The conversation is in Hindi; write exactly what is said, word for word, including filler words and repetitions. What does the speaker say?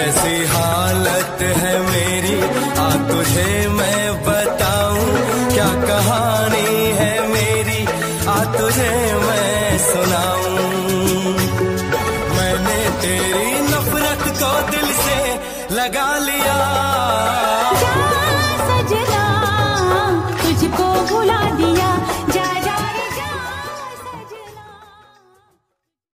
कैसी हालत है मेरी, आ तुझे मैं बताऊं, क्या कहानी है मेरी, आ तुझे मैं सुनाऊं। मैंने तेरी नफरत को दिल से लगा लिया,